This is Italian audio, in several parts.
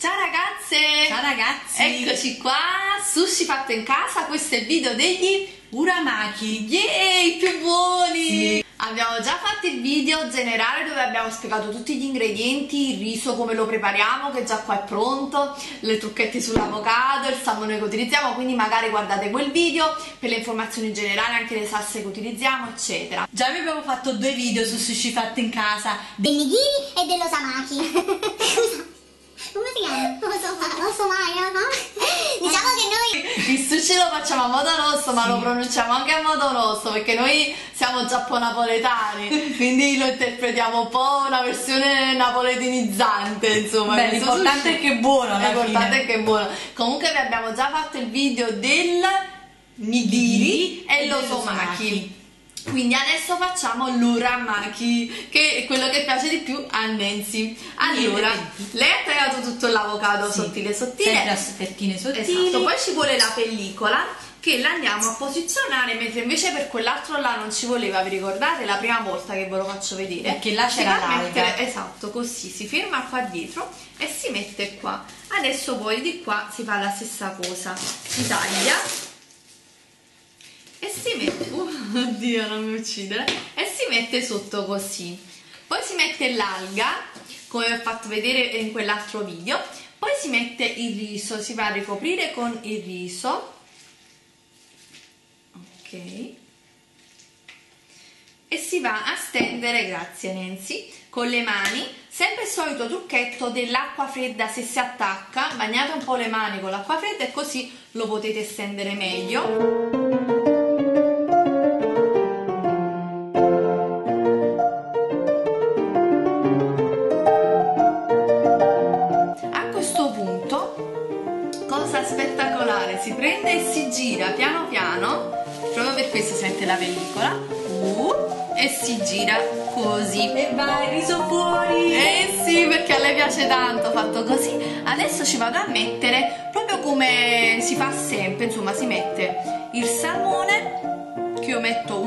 Ciao ragazze! Ciao ragazzi! Eccoci qua, sushi fatto in casa, questo è il video degli uramaki! Yay, più buoni! Sì. Abbiamo già fatto il video generale dove abbiamo spiegato tutti gli ingredienti, il riso come lo prepariamo che già qua è pronto, le trucchette sull'avocado, il salmone che utilizziamo, quindi magari guardate quel video per le informazioni generali, anche le salse che utilizziamo eccetera. Già vi abbiamo fatto 2 video su sushi fatto in casa, del nigiri e dell'osamaki. Come si chiama? Diciamo che noi il sushi lo facciamo a modo rosso, ma lo pronunciamo anche a modo rosso perché noi siamo giappo-napoletani, quindi lo interpretiamo un po' una versione napoletanizzante, insomma. Beh, l'importante è che è buono, l'importante è che è buono. Comunque vi abbiamo già fatto il video del nigiri e l'osomaki. Quindi adesso facciamo l'uramaki, che è quello che piace di più a Nancy. Allora, lei ha tagliato tutto l'avocado sottile sempre a fettine sottili. Esatto, poi ci vuole la pellicola che la andiamo a posizionare, mentre invece per quell'altro là non ci voleva, vi ricordate? La prima volta che ve lo faccio vedere. Perché là c'era l'alga. Esatto, così si ferma qua dietro e si mette qua. Adesso poi di qua si fa la stessa cosa, si taglia e si mette, oddio non mi uccidere, e si mette sotto così. Poi si mette l'alga, come vi ho fatto vedere in quell'altro video, poi si mette il riso, si va a ricoprire con il riso, ok, e si va a stendere, grazie Nancy, con le mani, sempre il solito trucchetto dell'acqua fredda. Se si attacca, bagnate un po' le mani con l'acqua fredda e così lo potete stendere meglio. Spettacolare, si prende e si gira piano piano, proprio per questo sente la pellicola, e si gira così e va il riso fuori. Eh sì, perché a lei piace tanto fatto così. Adesso ci vado a mettere proprio come si fa sempre, insomma si mette il salmone che io metto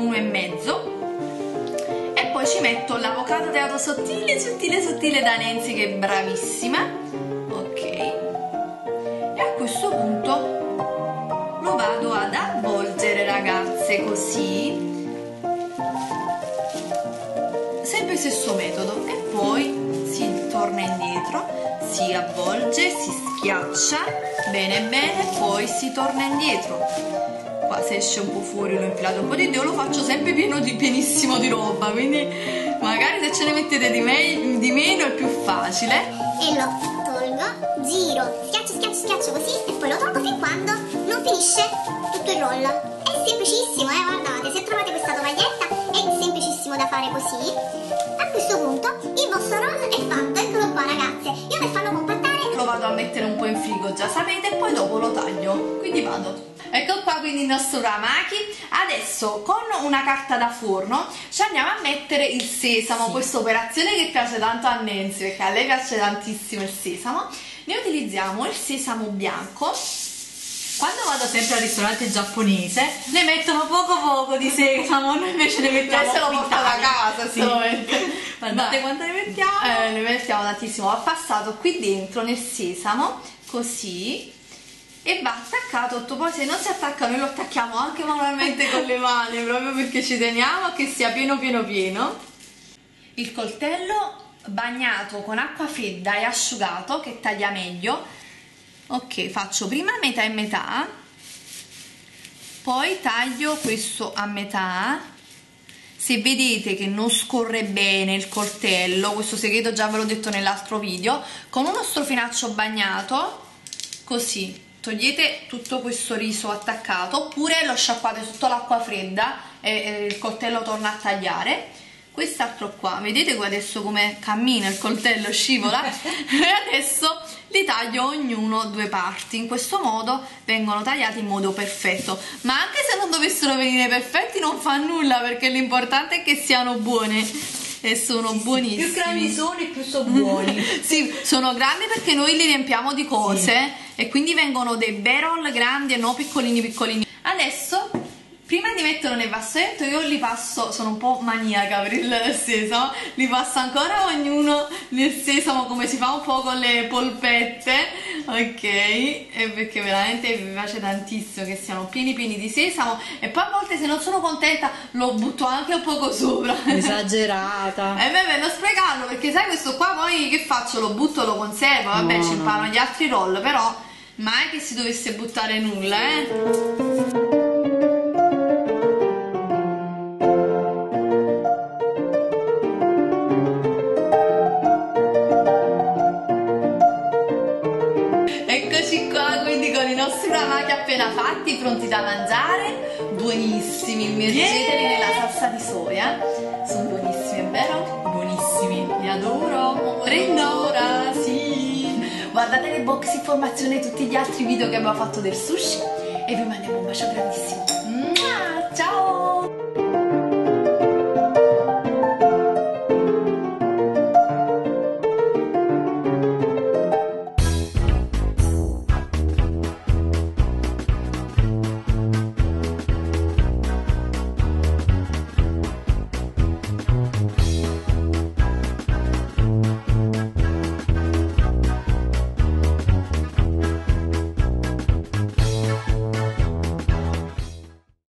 1,5 e poi ci metto l'avocado tagliato sottile sottile sottile da Nancy che è bravissima, ok. A questo punto lo vado ad avvolgere, ragazze, così, sempre il stesso metodo, e poi si torna indietro, si avvolge, si schiaccia bene bene, poi si torna indietro. Qua se esce un po' fuori l'ho infilato un po' di più, lo faccio sempre pienissimo di roba, quindi magari se ce ne mettete di meno è più facile. E lo tolgo, giro, schiaccio così e poi lo tolgo fin quando non finisce tutto il roll. È semplicissimo, guardate, se trovate questa tovaglietta è semplicissimo da fare così. A questo punto il vostro roll è fatto, eccolo qua ragazze. Io per farlo compattare lo vado a mettere un po' in frigo, già sapete, e poi dopo lo taglio, quindi vado. Ecco qua quindi il nostro uramaki. Adesso con una carta da forno ci andiamo a mettere il sesamo, questa operazione che piace tanto a Nancy perché a lei piace tantissimo il sesamo. Ne utilizziamo il sesamo bianco. Quando vado sempre al ristorante giapponese ne mettono poco di sesamo, noi invece ne mettiamo lei se lo porta da casa, sì. Guardate quanto ne mettiamo. Ne mettiamo tantissimo. Ho passato qui dentro nel sesamo così e va attaccato. Poi se non si attacca noi lo attacchiamo anche manualmente con le mani, proprio perché ci teniamo a che sia pieno. Il coltello bagnato con acqua fredda e asciugato che taglia meglio. Ok, faccio prima metà e metà, poi taglio questo a metà. Se vedete che non scorre bene il coltello, questo segreto già ve l'ho detto nell'altro video, con uno strofinaccio bagnato così togliete tutto questo riso attaccato, oppure lo sciacquate sotto l'acqua fredda e il coltello torna a tagliare. Quest'altro qua, vedete qua adesso come cammina il coltello, scivola e adesso li taglio ognuno 2 parti. In questo modo vengono tagliati in modo perfetto, ma anche se non dovessero venire perfetti non fa nulla, perché l'importante è che siano buone e sono buonissimi. Più grandi sono e più sono buoni. Sì, sono grandi perché noi li riempiamo di cose e quindi vengono dei bei roll grandi e non piccolini. Adesso Prima di metterlo nel vassoietto io li passo, sono un po' maniaca per il sesamo, li passo ancora ognuno nel sesamo come si fa un po' con le polpette, ok? E perché veramente mi piace tantissimo che siano pieni di sesamo, e poi a volte se non sono contenta lo butto anche un poco sopra. Esagerata. E beh, non sprecarlo, perché sai questo qua poi che faccio? Lo butto, lo conservo, vabbè, No, ci imparano gli altri roll, però mai che si dovesse buttare nulla, Eccoci qua, quindi con i nostri uramaki appena fatti, pronti da mangiare, buonissimi, immergeteli nella salsa di soia, sono buonissimi, è vero? Buonissimi, li adoro. Prendo ora, sì! Guardate le box informazioni e tutti gli altri video che abbiamo fatto del sushi e vi mandiamo un bacio grandissimo.